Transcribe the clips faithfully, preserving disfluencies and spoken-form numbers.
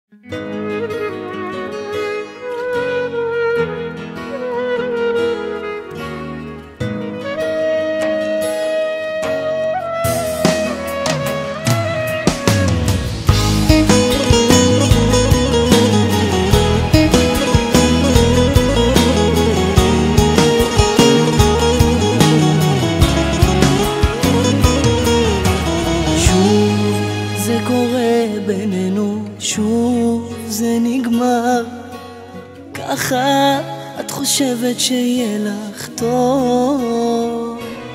בינינו שוב זה נגמר ככה, את חושבת שיהיה לך טוב.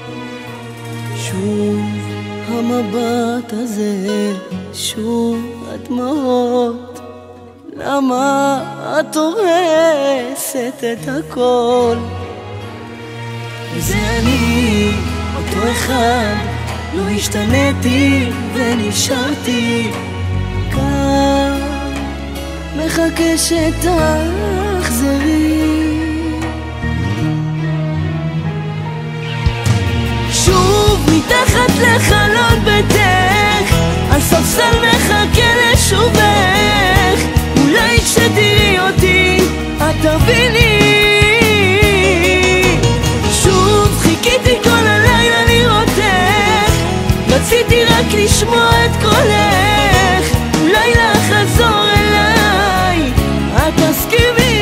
שוב המבט הזה, שוב הדמעות, למה את הורסת את הכל? וזה אני, אותו אחד, לא השתניתי ונשארתי כאן, מחכה שתחזרי. שוב מתחת לחלון ביתך, על ספסל מחכה לשובך, אולי כשתראי אותי את תביני. שוב חיכיתי כל הלילה לראותך, רציתי רק לשמוע את קולך, אולי לחזור אליי, את תסכימי.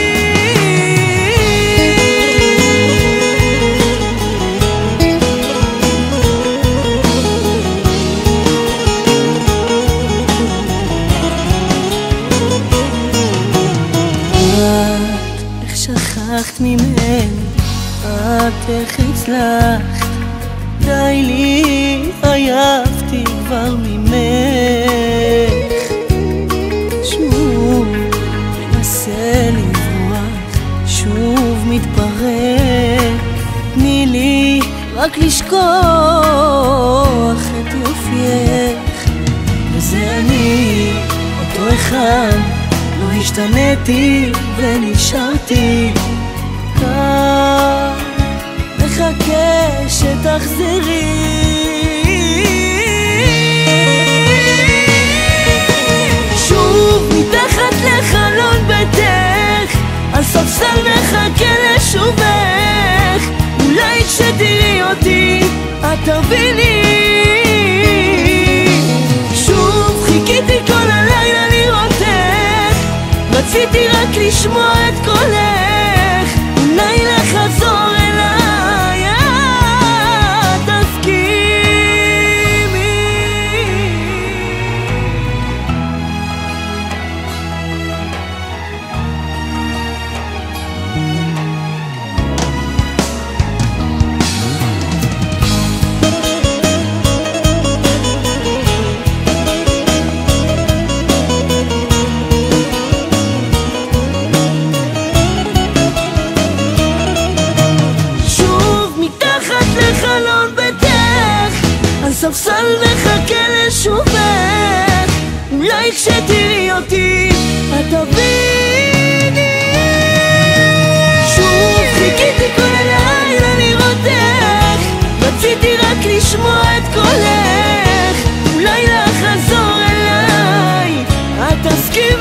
את איך שכחת ממני, את איך הצלחת, די לי עייפתי כבר ממך. שוב מנסה לברוח, שוב מתפרק, תני לי רק לשכוח את יופייך. וזה אני, אותו אחד, לא השתניתי ונשארתי כאן, מחכה שתחזרי. שוב מתחת לחלון ביתך, על ספסל מחכה לשובך, אולי כשתראי אותי את תביני. שוב חיכיתי כל הלילה לראותך, רציתי רק לשמוע את קולך, אולי לחזור אליי, את תסכימי. ספסל מחכה לשובך, אולי כשתראי אותי את תביני. שוב חיכיתי כל הלילה לראותך, רציתי רק לשמוע את קולך, אולי לחזור אליי, את תסכימי.